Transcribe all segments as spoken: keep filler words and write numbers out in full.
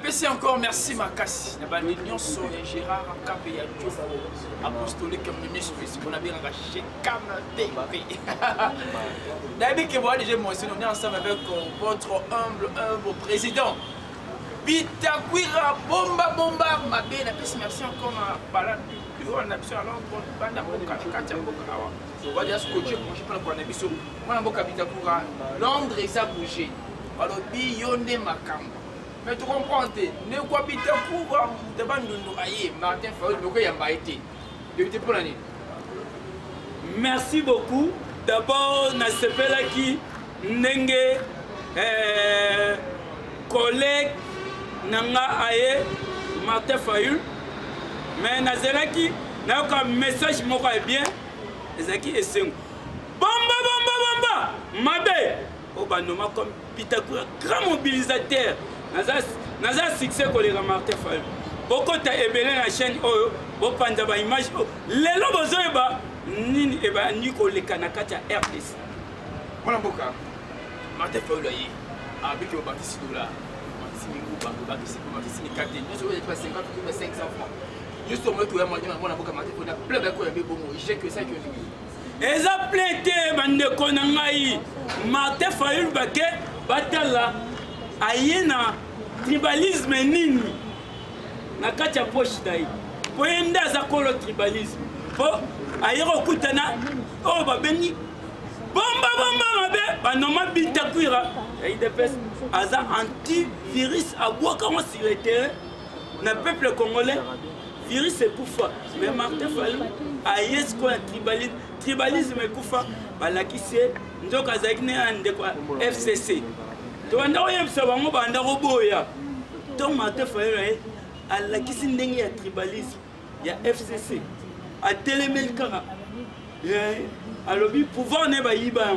Merci encore, merci Makassi. L'union sur Gérard Kapé apostolique comme ministre, on a bien arraché comme T V. D'habitude, que moi déjà moi, on est ensemble avec votre humble, humble président. Bitakwira bomba bomba ma bien, merci encore à Balan. On a besoin alors on a boka katia boka awa. On va dire ce que je mange pas pour nebiso. On a boka Bitakwira Londres ça bouger. Alors bi yonde makamba. Mais tu comprends, ne quoi biter pour te bandounou aïe, Martin Fayol, le gars y'a été. Député pour l'année. Merci beaucoup. D'abord, na sepela qui n'enge collègue nanga aïe, Martin Fayol. Mais na zelaki, na un message moko est bien. Ezaki et c'est Bamba bamba bamba, mabe. Au banoma comme Bitakwira, grand mobilisateur. Naza succès que les Martin Fayol. Beaucoup de ébélé la chaîne Oyo, beaucoup de images. Les lobes zoeba, ni eba ni ko le kanakata R D C. Voilà boka. Martin Fayol ayi. Avec le bâtisse dollar. Bâtisse mingou bango bâtisse bâtisse ni quatre. Nous sommes pas cinquante ou cinq cents francs. Juste au moins que moi moi na boka Martin Fayol plein de quoi yambe bongo. J'ai que ça que nous. Eza plaité bande konangai. Martin Fayol baké batala. Ayena tribalisme nini na kati ya poche dai po enda za kolo tribalisme po ayero kutana o babengi bomba bomba mabe banoma Bitakwira et de pes aza antivirus abwaka on sur le terrain na peuple congolais virus est kufa mais Martin Fayol ayes ko tribalisme tribalisme kufa balakise ndoka zakine ande kwa F C C. Donc, on a un boya. Donc, Martin Fayol a la question de tribalisme. Il y a F C C. À Télémelkara. Alors, le pouvoir n'est pas iban.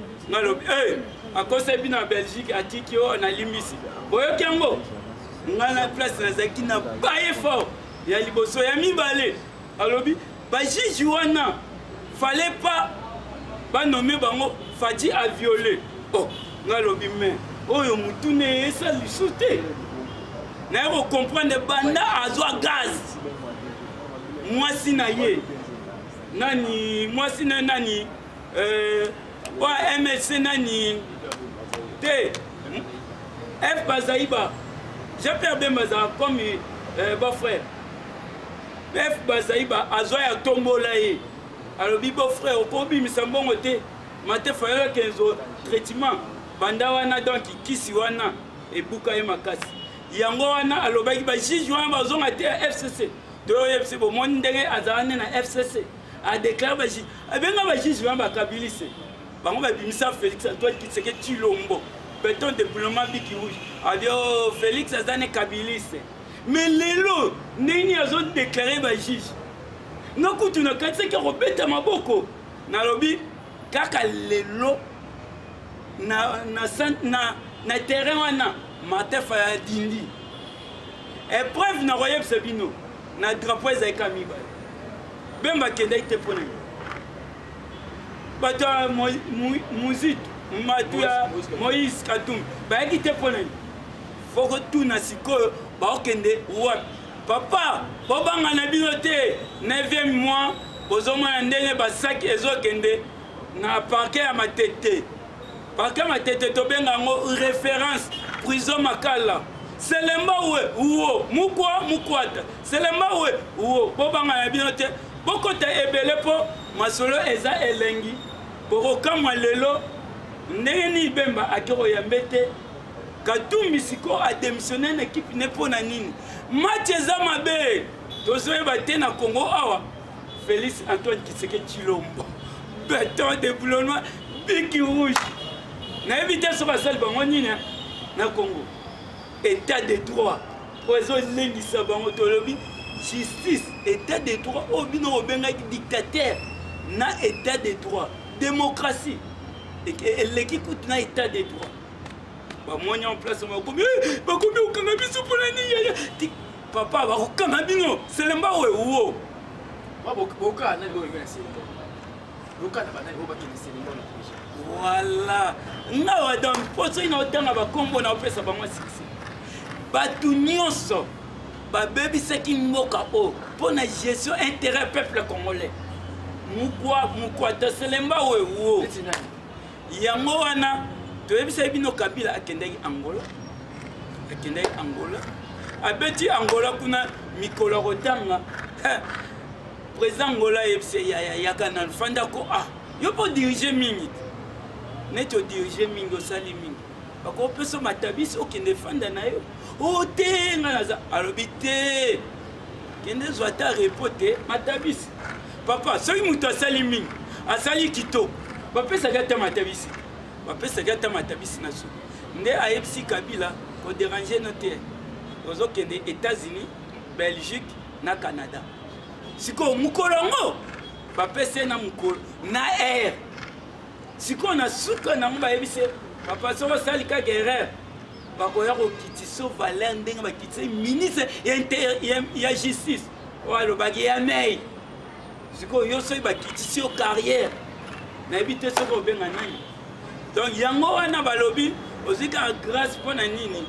À cause de la Belgique, à Tikio, on a limité. Boya Kiango. On a la place qui n'a pas effort. Il y a les bossos, il y a mis balai. Alors, Baji Jouana, fallait pas nommer Bango, Fadi a violé. Oh, on a lobby mais. Oyo mutune esa lisute na yo comprendre banda azwa gaz mwasi na ye nani mwasi na nani euh wa M L C nani te F Bazaiba j'ai perdu mes comme euh beau frère F Bazaiba azwa ya tombola ye alors bi beau frère okobi misambongo te Martin Fayol kenzo traitement banda wana donc kisi wana et buka e makasi yango wana alobaki ba juge wana bazonga te F C C to F C C bo mondenge azane na F C C a déclaré ba juge abenga ba juge wana bakabilise bango ba bimisa Félix Antoine Tshisekedi Tshilombo béton déploiement biki rouge avio Félix azane kabilise mais lelo nini azo déclarer ba juge nokutu na katse ke robeta maboko na lobi kaka lelo na na na na terrain wana Martin Fayol dindi épreuve na royaume sebino na drapeau za kamiba bemba kenda ite pona bata muzit matuya Moïse Katumbi ba ite pona foko tu na siko ba okende wa papa bobanga na binote neuvième mois bozoma ndenge ba sac ezokende na parquet ya matete. Parce que ma tête to benga ngo référence prison makala selemba we uo mukwa mukwata selemba we uo bobanga ya binote bokota ebele po masolo eza elengi bokokama lelo ndeni bemba akiro ya mbete Katumbi siko a démissionné l'équipe ne pona nini match eza mabe tozoye bate na Congo awa Félix Antoine Tshisekedi Tshilombo béton déploiement biki rouge. Na éviter ce basal bango nina na Congo état de droit ozo lengi sa bango tolobi justice état de droit obino obenga dictateur na état de droit démocratie et l'équipe na état de droit ba monya en place ma komi ba komi okanga biso pona ni papa ba okanga bino selemba we wo ba boka na lo ngana selemba boka na bana bo ba kini selemba. Voilà. Nous avons posé une autre à Combo, on a fait ça pour moi. bato nyonso babebisaki mboka o mpo na gestion intérêt peuple congolais mukwa mukwa toselemba wewo yango wana toyebisaki bino Kabila akendaki Angola akendaki Angola abeti Angola kuna mikolo kotanga président Angola yebise yaka na fanda ko ah yo po diriger mingi neto diriger mingi osali mingi bako peso matabisi okende fanda na yo o te ngana alobi te kende zwata repote matabisi papa soki mutu asali mingi asali kitoko bapesaki ata matabisi bapesaki ata matabisi na so nde ayebisi Kabila kodérange no te ozokende États-Unis Belgique na Canada siko mukolo ngo bapese na mukolo na air siko na suka na mba yebise papa soko sali ka guerre bakoya kokiti so Valère ndenge bakiti ministre ya justice walo bagi ya mei siko yo so bakiti so carrière na ebite soko benga nani donc yango wana balobi ozika grâce pona nini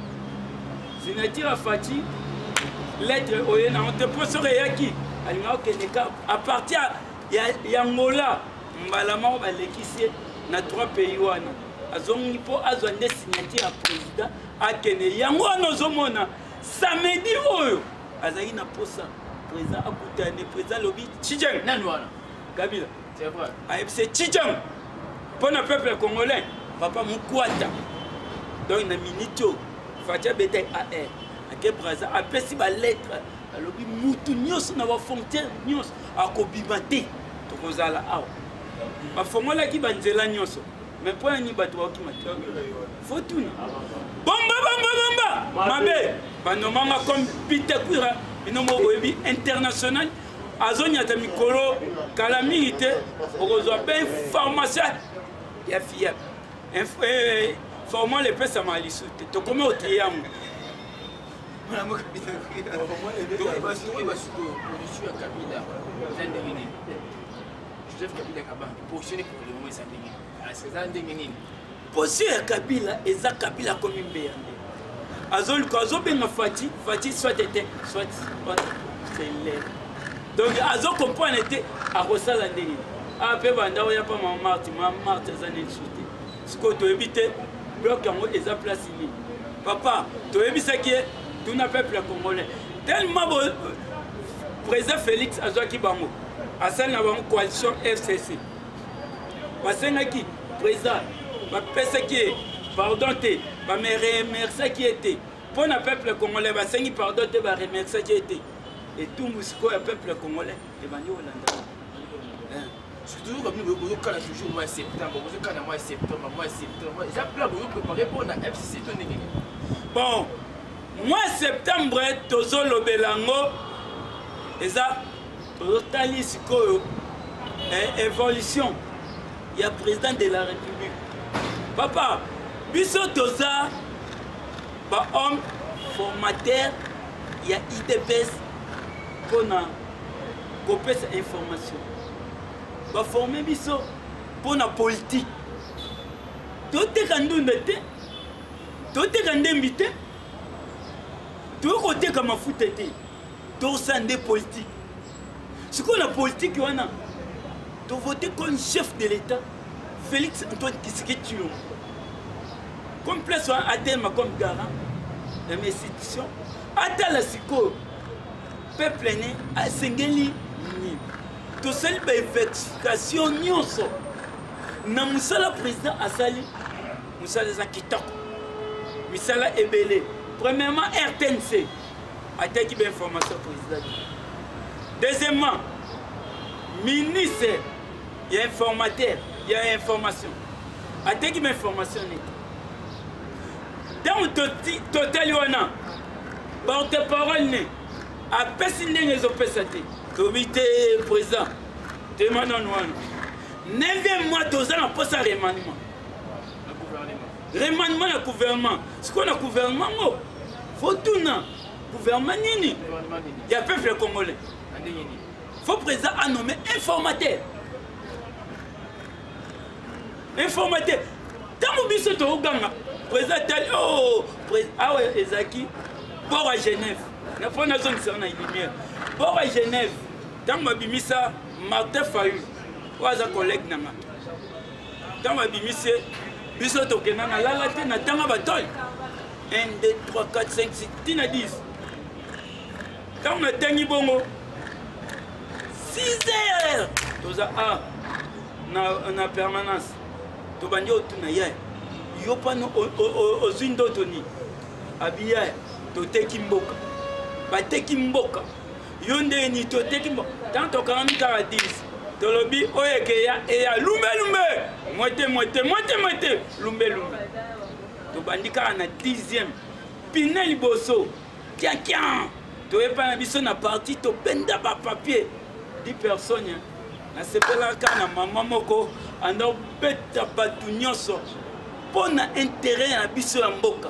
Sinatira Fati lettre oyena on te pose yaki alinga okendeka à partir ya Angola mbalama balekisi na trois pays wana azongi po azwande signature ya président akene yango wana ozomona samedi oyo azali na posa président akutane président lobi Tchijeng nani wana Kabila c'est vrai ayebise Tchijeng pour le peuple congolais papa mukwata donc na minito Fatia bete A R ake braza apesi ba lettre alobi mutu nyos na ba fontaine nyos akobima te tokozala awa ba fongola ki banzela nyoso mais point ni bato ba kimata fotuna bomba bomba bomba mabe banomanga comme Bitekwira binomo oyebi international azonya ta mikolo kala milité okozwa ben formation ya fiable formant les pèses à Malisute. Tu comment au triangle? Joseph Kabila positionné pour le moment ça ndenge. Position ya Kabila eza Kabila comme mbeyande. Azol ko azobenga Fati, Fati soit était soit c'est l'air. Donc azo comprendre était à Rosala ndenge. A pe banda oya pa ma Marti, ma Marti za n'insulté. Ce que tu évites bloc yango eza place ini papa toyebisaki tuna peuple congolais tellement bon président Félix azwaki bango asali na bango coalition F C C basengaki président bapesaki pardon te bame remerciaki ete mpo na peuple congolais basengi pardon te baremerciaki ete etumbu sikoyo ya peuple congolais ebandi kolanda surtout comme nous voulons quand toujours mois septembre vous quand mois septembre mois septembre j'ai plein de préparer pour la F C C ton négé bon mois septembre tozolo belango eza totali sikoyo évolution il y a président de la République papa biso toza ba homme formateur il y a I D P S pour na kopesa information va former biso pour la politique. Tout est quand on était, tout est quand on était, tout côté comme un foot était, tout ça des politiques. Ce qu'on a politique, on a, tu voter comme chef de l'État, Félix Antoine Tshisekedi Tshilombo, comme place à terme comme garant de mes institutions, à la siko, peuple né à Sengeli. To sali ba investigation nyonso na musala président asali musala za kitoko misala ebele premièrement R T N C ataki ba information président deuxièmement ministre il y a informateur il y a information ataki ba information net donc total wana porte-parole ne apesi ndenge ezopesa te comité président demande en neuvième mois deux ans pour ça remaniement remaniement le gouvernement ce qu'on a gouvernement faut tout na gouvernement nini il y a peuple congolais faut président a nommé informateur informateur tant ntango biso tooganga président tali o awa ezalaki bord à Genève mpo nazongisaka na lumière bord à Genève ntango babimisa Martin Fayulu oyo aza collègue nanga ntango babimisi biso tokenda na lala te na ntango batole un, deux, trois, quatre, cinq, six, tina dix ntango natangi bongo six heures toza a na permanence tobandi otuna ya yo pano ozwi ndoto nini abiya toteki mboka bateki mboka yo ndeni toteki mboka tant tokanga kaka dix tolobi oyo ekeya eya lumbe lumbe moite moite moite moite lumbe lumbe tobandi kaka na dixième pine liboso kiakian toyepa na biso na parti tobenda bapapier dix personnes nasepelaka na mama moko anda obeta bato nyonso mpo na intérêt na biso ya mboka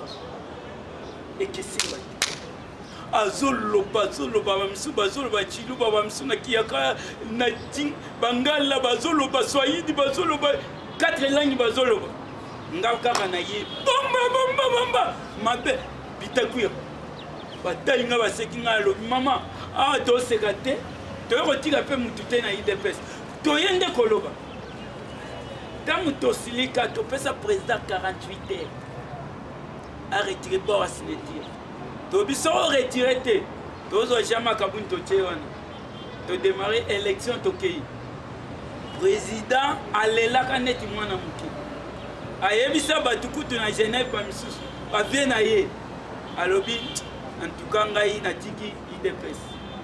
ekesimba te azoloba azoloba bamisu bazoloba chiluba bamisu na kiyaka na bangala bazoloba swahili bazoloba quatre langues bazoloba nga kaka na ye bomba bomba bomba mabe bitakuya batali nga baseki nga alobi mama awa toseka te toye kotika mpe mutu te na I D P S toye nde koloba ntango tosilika topesa président quarante-huit heures aretire bord a signature tobi so oretire te tozwa jama kabuni totie wana todémarre élection tokei président alelaka neti mwana moke ayebisa bato kutu na Genève bamisusu bavie na ye alobi antuka ngai natiki I D P S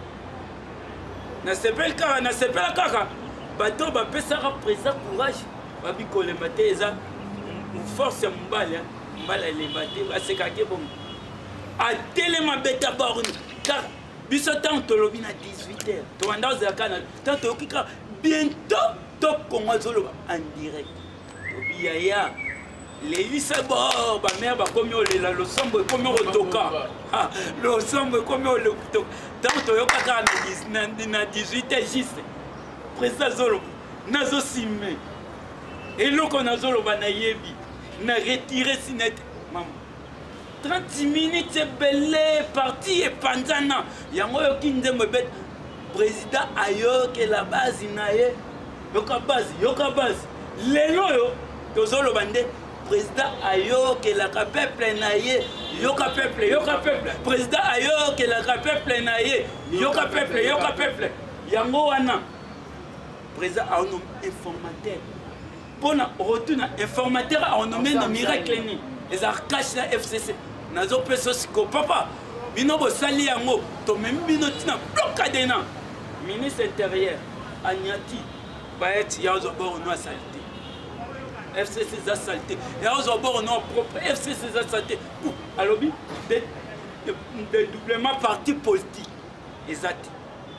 nasepeli kaka nasepela kaka bato bapesaka président courage babi kolemba te eza force ya mobali mbala elemba te basekaki bongo atelema beta borne car biso ntango tolobi na dix-huit heures towanda ozalaka na ntango toyoki kaka bientôt tokongo azoloba en direct tobi yaya lelisa bor bamere bakomi olela losombo ekomi otoka losombo ekomi olekotoka ntango toyoka kaka na dix-huit heures juste président azoloba nazosime eloko nazoloba nayebi na retire sinete mama trente minutes ebele parti epanzana yango yoki nzembo ebete président ayokela base na ye yoka base yoka base lelo oyo tozoloba nde président ayokelaka peuple na ye yoka peuple yoka peuple président ayokelaka peuple na ye yoka peuple yoka peuple yango wana président aonom informateur mpona retourna informateur aonome na miracle ni ezalaka cache na F C C nazopesa siko papa bino bosali yango tomemi bino ntina blokade na ministre intérieur anyati baeti yaozwa boro no asali te F C C eza sali te yaozwa boro no propre F C C eza sali te alobi dédoublement parti politique eza te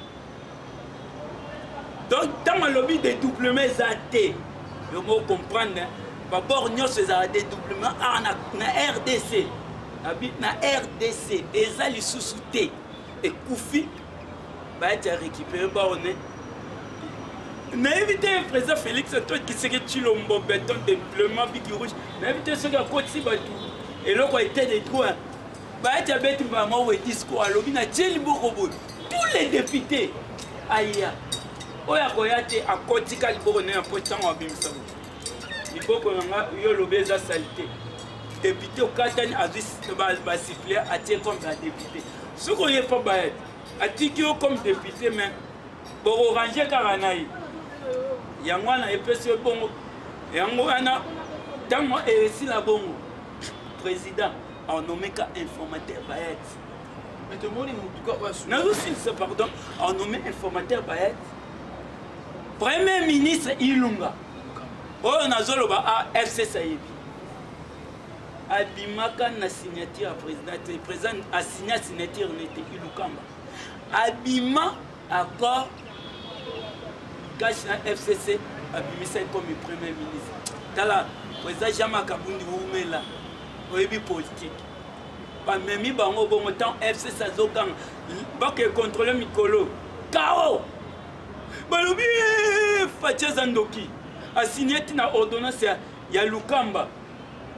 donc ntango alobi dédoublement eza te yo mo comprendre babord nyonso ezala dédoublement na R D C na R D C eza lisusu te ekufi baeti ya récupéré baone nayebi te président Félix Antoine Tshisekedi Tshilombo béton dédoublement biki rouge nayebi te soki akotisi bato eloko ete de droit baeti abeti mbama oyo discours alobi na tie liboko boye tous les députés aya oyo akoya te akotika liboko ne ya po ntango abimisa liboko nanga yo lobi eza sali te député okatani azwi basiffle atie comme badéputé soki oye mpo bayete atiki yo comme député mais bokorange kaka na ye yango wana epesi yo bongo yango wana ntango esila bongo président aonomeka informateur bayete nazosilisa pardon aonome informateur bayete premier ministre Ilunga oyo nazoloba a F C C ayebi abimaka na signature ya président te président asigna signature nete Ilukamba abima accord cache na F C C abimisa comme premier ministre tala président Jean Kabundi Oumela oyebi politique bamemi bango bongo ntango F C C azoganga bake contrôle mikolo kao balobi Fatia Zandoki asigné na ordonnance ya Lukamba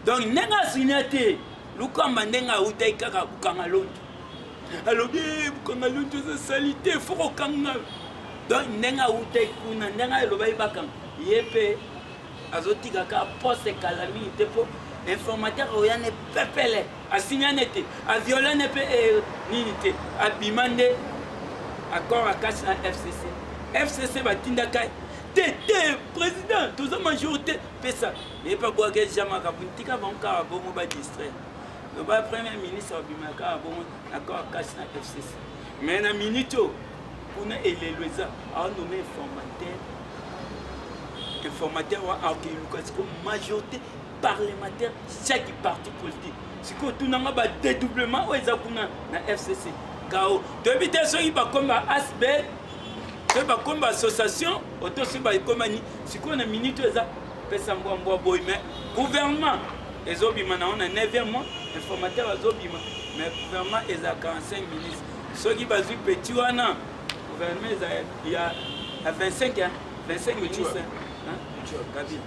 donc ndenge asinya te lukamba ndenge autai kaka bukanga lonto alobi bukanga lonto eza sali te fo kokanga donc ndenge autai kuna ndenge alobai bakanga ye mpe azotikaka poste kala mingi te mpo informateur oya ne pepele asinyane te aviolane mpe nini te abima nde accord akasi na F C C F C C batindaka te te président toza majorité pesa yepa bwaka jamaka buntika banka bongo ba distraire le ba premier ministre abimaka bongo accord akasi na F C C mais na minito kuna elelweza a nommé informateur informateur wa arkéolukas comme majorité parlementaire chaque parti politique siko tunanga ba dédoublement o eza kuna na F C C kao debité soki ba komba A S B to ba komba association auto si ba komani siko na minute eza pesa mbwa boy mais gouvernement ezobima na on a neuvième mois informateur azobima mais gouvernement eza quarante-cinq ministres soki bazui petit wana gouvernement eza il y a vingt-cinq hein vingt-cinq ministres hein Kabila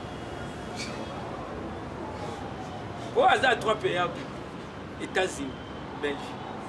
au hasard trois pays États-Unis Belgique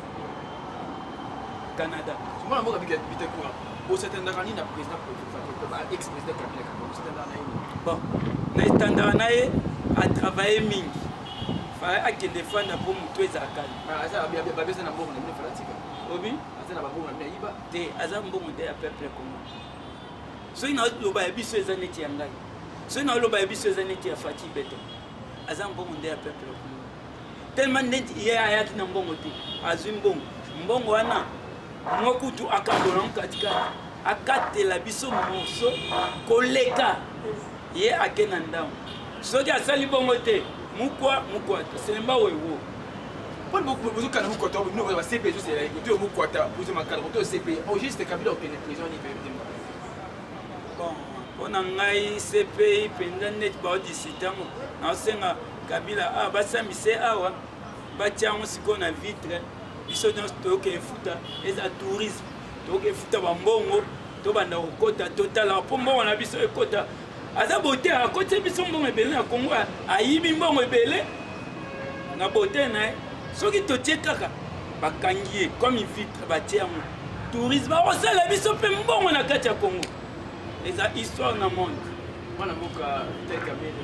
Canada moi la moka bika bita quoi au standard ni na président ex-président Kabila au standard na bon na standard na ye a travaillé mingi fa a que défendre pour mutu ezakali ah ça bien bien babesa na mbongo na mine falatika obi asa na babongo na mine iba te aza mbongo de ya peuple comme so ina loba biso eza neti ya ngai so ina loba biso eza neti ya Fati Beto aza mbongo de ya peuple comme tellement neti ye ayaki na mbongo te azwi mbongo mbongo wana mokutu akabola katika akatela biso moso koleka ye akena ndamu soki asali bongo te mukwa mukwa selemba wewo pon beaucoup beaucoup kana mukwa to no ba C P juste là to mukwa ta pour ma cadre to C P au juste Kabila au prison ni bon pona ngai C P penda net ba disitamo na senga Kabila a basambise awa batiango siko na vitre biso nyonso toyoke efuta eza tourisme toyoke efuta bambongo tobanda kokota totala mpo mbongo na biso ekota aza bote akoti biso mbongo ebele na Kongo ayibi mbongo ebele na bote na ye soki totie kaka bakangi ye comme vitre batie yango tourisme bakosala biso mpe mbongo na kati ya Kongo eza histoire na monde mwana mboka tel Kabila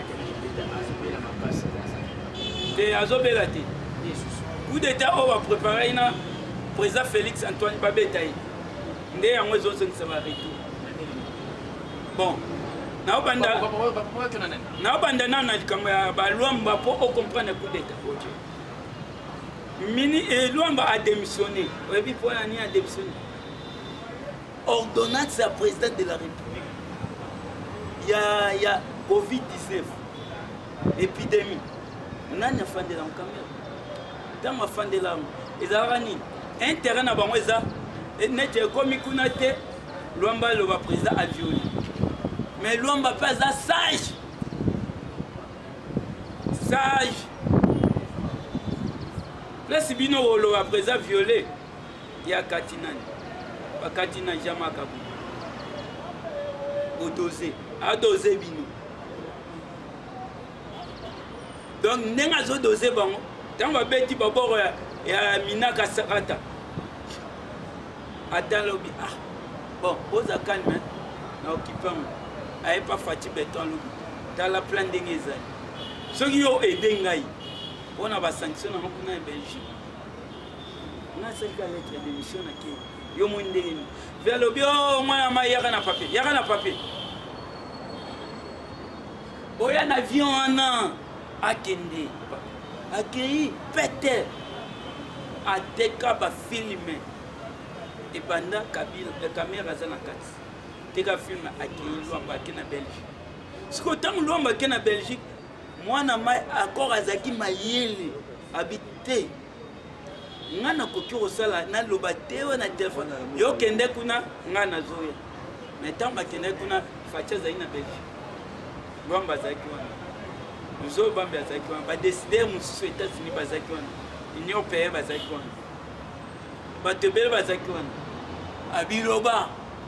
te azobela te coup d'état oyo bapréparé na président Félix Antoine babeta ye nde yango ezozongisa baretour bon naobanda nano na likambo ya balwamba mpo ocomprendre coup d'état mini elwamba adémissionné oyebi mpo nani adémissionné ordonnance ya président de la république ya ya covid dix-neuf épidémie nani afandela mokamera ntango afandela yango ezalaka nini intérêt na bango eza neti ekomi kuna te lwamba aloba président avioli mais lwamba mpe aza sage sage place bino koloba président violé ya kati nani bakati na Jean Makabu odose adose bino donc ndenge azodose bango ntango babeti baboro ya, ya Minaka Sakata ata lobi ah bon oza calme na okipango aye pa Fati Beton lobi tala plan ndenge ezali soki yo ede ngai mpona basanction nango kuna ya Belgique nasalika lettre de mission na ke yo moi ndenge ni ve alobi o mwana ma yaka na papier yaka na papier oya na avion wana akende akei pete ateka bafilme ebanda Kabila kamera aza na kati teka filme akei lwamba ake na Belgique siko ntango lwamba ake na Belgique mwana mai akor azalaki mayele abi te nga nakoki kosala naloba te oyo na telefone yokende kuna nga nazoya mais ntango bakende kuna Fati azalaki na Belgique lwamba azalaki wana Nous bambi azalaki wana badeside mosusu États-Unis bazalaki wana Union européenne bazalaki wana bato ebele bazalaki wana abiloba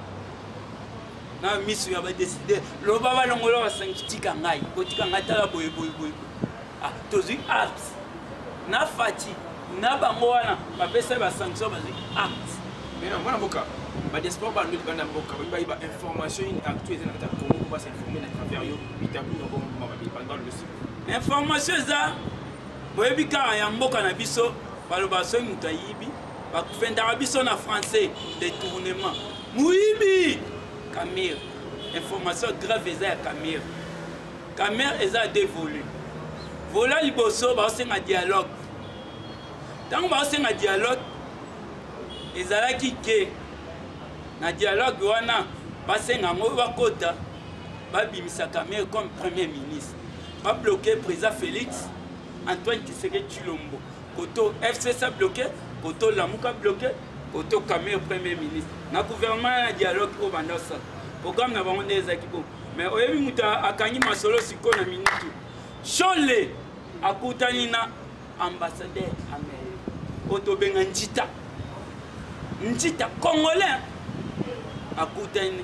na miso ya badeside loba balongola basangi tika ngai kotika ngai tala boye boye boye ah tozwi acte na fati na bango wana bapesa basanction bazwi acte mais non mwana mboka badiaspora bandu libanda mboka bayiba information actuelle na kati ya Congo pour s'informer na travers yo bitabu na bongo pendant le cycle information eza boyebi kaka ya mboka na biso baloba soki moto ayibi bakufendaka biso na français détournement moyibi camere information grave eza ya camere camere eza dévolu vola liboso baosenga dialogue ntango baosenga dialogue ezalaki ke na dialogue wana basenga yango bakota babimisa camere comme premier ministre babloqué président Félix Antoine Tshisekedi Tshilombo koto F C S a bloqué koto Lamuka bloqué koto camere premier ministre na gouvernement na dialogue au bandosa programme na bango ezaki bon mais oyebi mutu akangi masolo siko na minutu Chole akutani na ambassadeur américain otobenga Njita Njita congolais akutani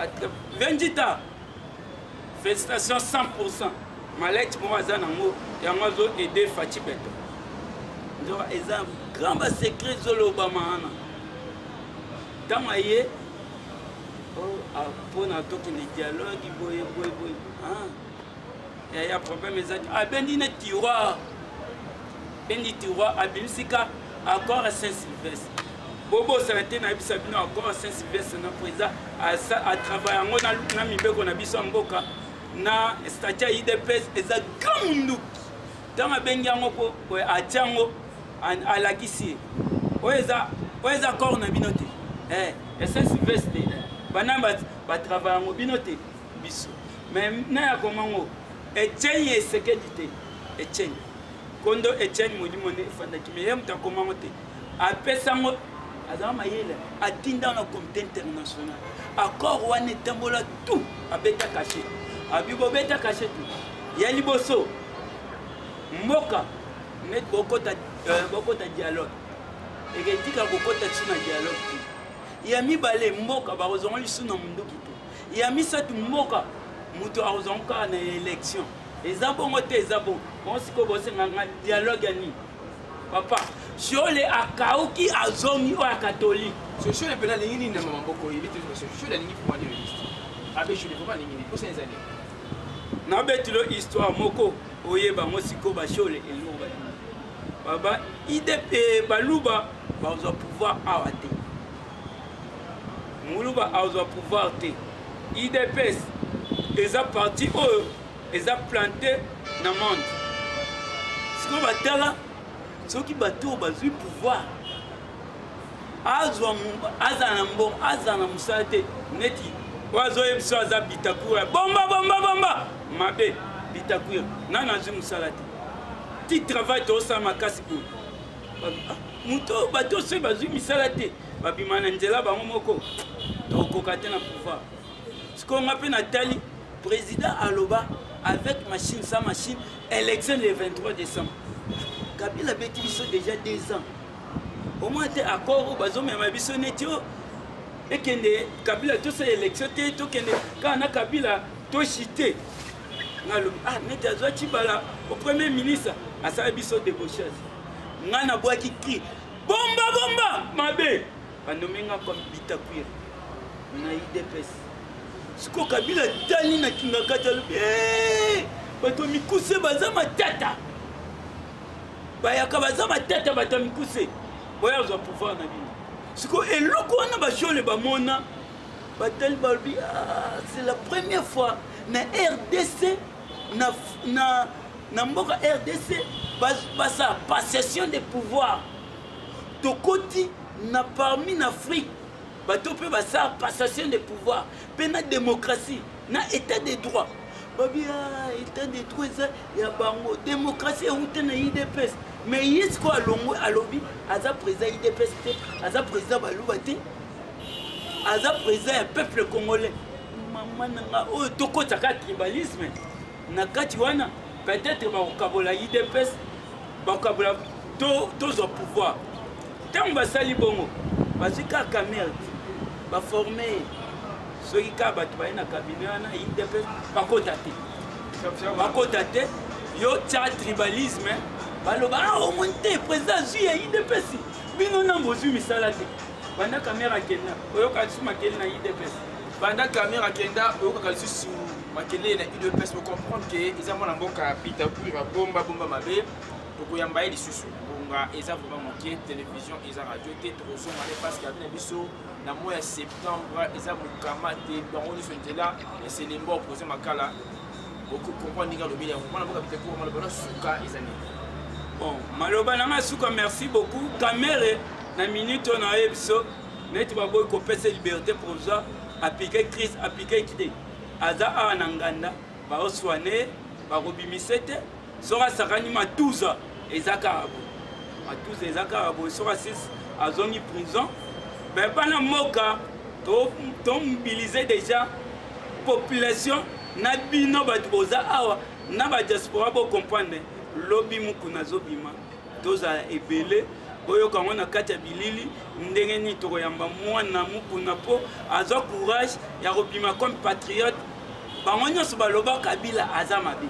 Njita félicitations cent pour cent malek mo aza nango yango zo aider Fati Beto nzo eza grand ba secret zoloba maana tama ye oh apona toki ni dialogue boye boye boye ah ya ya problème ezaki abendi ne tiroir bendi tiroir abimisika accord à Saint-Sylvestre bobo santé na bisa bino accord à Saint-Sylvestre na président à travailler ngo na na mibeko na biso mboka na statia I D P S eza gamundu tama bengi yango ko atiango alakisi oeza oeza accord na bino te eh Saint-Sylvestre banamba ba travailler ngo bino te biso mais na ya komango Etienne Esekedi te Etienne kondo Etienne modimo ne fanda ki me mta komango te apesa ngo azama mayele atinda na comité international accord wana tambola tout abeta caché abibo beta caché tout ya liboso mboka net bokota bokota dialogue eketika bokota tsuna dialogue ya mibale mboka barozonga lisuna munduki to ya misatu mboka muto arozonga na élection eza bongo te eza bon bonsiko bosenga dialogue ani papa Chole akauki azongi o catholique ce Chole pena lingini na mama mboko yibiti ce Chole lingi pour dire liste abe Chole pour lingini pour ces années na betilo histoire moko oyeba mosiko ba Chole eloba baba I D P baluba bazo pouvoir awate muluba azo pouvoir te I D P S eza parti o eza planté na monde siko batala soki bato bazui pouvoir azwa azana mbo azana musate neti wazo yebso aza bitakura bomba bomba bomba mabe bitakura nana azui musalate ti travail to sa makasi ko muto bato se bazui misalate babimana nzela bango moko to kokate na pouvoir siko ngape na tali président aloba avec machine sans machine élection le vingt-trois décembre Kabila beti biso déjà deux ans. Au moins te accord bazo mema biso netio et kende Kabila to sa élection te to kende kana Kabila to chité. Ngalo ah neti azwa chibala au premier ministre asa biso débauchage. Ngana boaki ki bomba bomba mabe. Bandomenga comme bitakuira. Na I D P S. Siko Kabila tani na kinga kata eh bato mikuse bazama tata. Bayaka bazama tata bato mikuse. Boya zo pouvoir na bino. Siko eloko wana ba Chole ba mona batel balbi c'est la première fois na R D C na na na mboka R D C basa passation de pouvoir. Tokoti na parmi en Afrique bato pe basa passation de pouvoir pe na démocratie na état de droit babia état de droit ça ya bango démocratie ou na I D P S mais yisko alongo alobi aza président I D P S aza président baluba te aza président du peuple congolais mama nanga o tokota ka tribalisme na kati wana peut-être ba okabola I D P S ba okabola to to au pouvoir tant basali bongo bazika camera ba former soki ka bato baye na cabinet wana I D P S bakota te bakota te yo tia tribalisme baloba ah au moins te président zui ya I D P S bino na bozwi misala te banda caméra kenda oyoka lisusu makele na I D P S banda caméra kenda oyoka lisusu makele na I D P S pour comprendre que eza mwana mboka pita pura bomba bomba mabe tokoyamba ye lisusu bonga eza vraiment moke télévision eza radio te tozongana parce que abina biso na mois ya septembre eza mokama te bango nyonso nzela eselemba opose makala beaucoup comprendre ndenge alobi yango mwana mboka pita pura maloba na suka eza nini. Bon, maloba nanga suka merci beaucoup. Kamere na minute on a biso net ba boy ko pesa liberté provisoire appliquer crise appliquer kide. Aza a nanganda ba oswane ba robimisete sora sakani matuza ezaka abo. Matuza ezaka abo sora six azongi prison. Ben bana moka to to mobiliser déjà population na bino batu boza awa na ba diaspora bo comprendre. Lobby mukuna zobima toza ebele oyo kango na kati ya bilili ndenge ni toko yamba mwana mukuna po azo courage ya robima comme patriote bango nyonso baloba Kabila aza mabe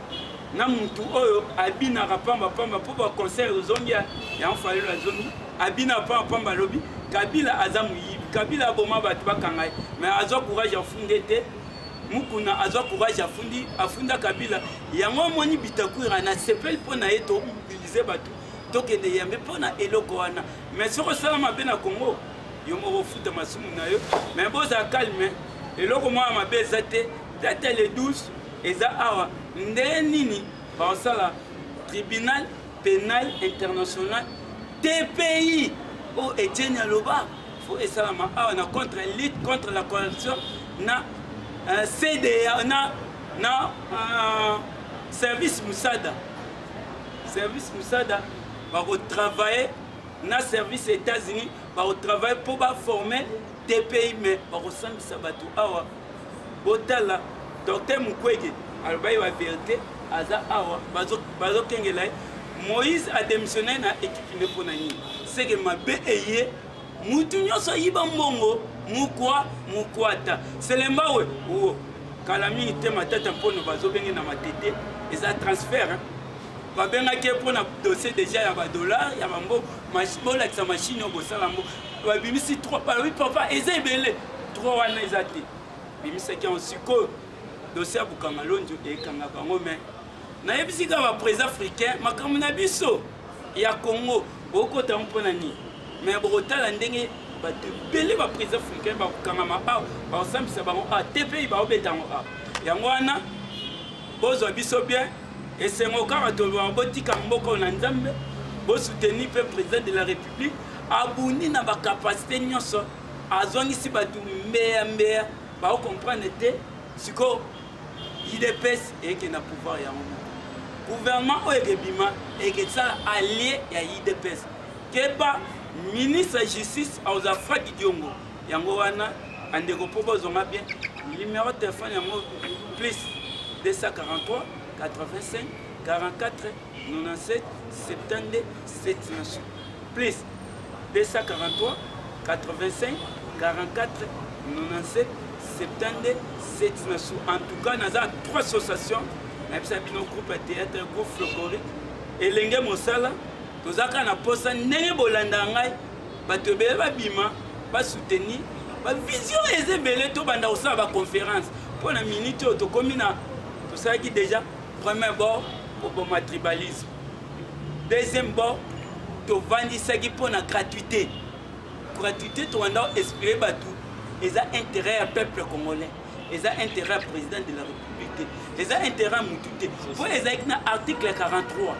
na mutu oyo abina rapamba pamba po ba conseil ozongia ya mfali la zoni abina pamba pamba lobi Kabila aza muyibi Kabila boma batu bakangai mais azo courage ya fundete mukuna azo courage afundi afunda Kabila yango moni bitakwira na sepel pona eto mobiliser batu tokende yambe pona eloko wana mais soko sala mabe na Congo yo mo futa masumu na yo mais boza calme eloko mo mabe zate date le douze eza awa nde nini ba sala tribunal pénal international T P I o Etienne Aloba faut esala ma awa na contre lutte contre la corruption na Uh, C D A na na uh, service Moussada service Moussada va retravailler na service États-Unis va retravailler pour ba former T P I mais va ressemble sabatu awa botala docteur Mukwege albayi wa vérité aza awa bazo bazo kengela Moïse a démissionné na équipe ne ponani c'est que ma beye mutu nyonso yiba mbongo mukwa mukwata selemba we o kalami te matata mpono bazobengi na matete eza transfert hein ba benga ke pona dossier déjà ya ba dollar ya mambo machine la machine au bosalambo ba bimisi trois ba oui papa eza ebele trois wana eza te bimisi ki en siko dossier bukanga lonjo e kanga bango mais na yebisi ka ba président africain makamuna biso ya Congo okota mpona ni mais botala ndenge ba de belé ba président africain ba kangama ba ba sambisa ba a T P I ba obetango a yango wana bozo biso bien et c'est mon cas to ba botika mboko na nzambe bo soutenir le président de la République abuni na ba capacité nyonso azongi si ba du meya meya ba comprendre te siko I D P S et que na pouvoir ya mo gouvernement o ebima et que ça allié ya I D P S keba ministre de justice aux affaires d'Idiongo yango wana andeko po bozonga bien numéro de téléphone yango plus deux cent quarante-trois quatre-vingt-cinq quarante-quatre quatre-vingt-sept soixante-douze soixante-dix plus deux cent quarante-trois quatre-vingt-cinq quarante-quatre quatre-vingt-sept soixante-douze soixante-dix en tout cas nous avons trois associations nous avons un groupe de théâtre groupe folklorique et l'engé mosala tozaka na posa ndenge bolanda ngai bato ebele babima basoutenir bavision ezebele to banda kosala baconférence mpo na minute oyo tokomi na tosalaki déjà premier bord koboma tribalisme deuxième bord tovandisaki mpo na gratuité gratuité towanda expliquer bato eza intérêt ya peuple congolais eza intérêt ya président de la république te eza intérêt ya mutu te mpo ezalaki na article quarante-trois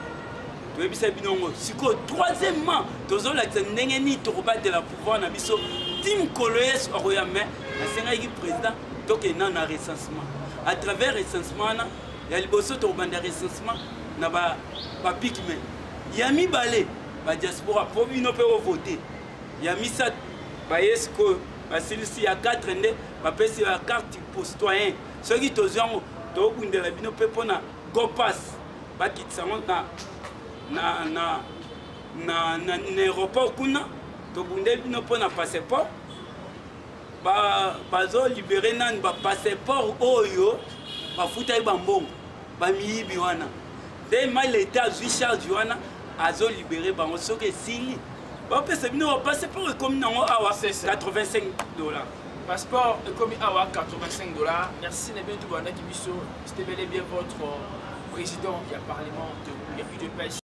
troisièmement, toujours la ndenge de la pouvoir na biso Tim Koloes Oroyame, le président donc il y a un recensement. À travers le recensement, il y a le bosso de recensement na ba ba pigme. Il y a mis balé ba diaspora pour vino pe voter. Il y a mis ça ba yesko ba celui-ci a quatre ndé ba pesi la carte pour citoyen. Ceux qui tozango to kundela bino pe pona go pass ba kitsango na na na na na aéroport kuna to bunde bino pona passeport ba bazo libérer nan ba passeport oyo ba futa ba mbongo ba miyibi wana ndema leta azwi charge wana azolibere bango soki esili bapesa bino bapasseport ekomi nango awa quatre-vingt-cinq dollars. Passeport ekomi awa quatre-vingt-cinq dollars. Merci na bien tout bandaki biso. C'était bel et bien votre président du Parlement de U D P S.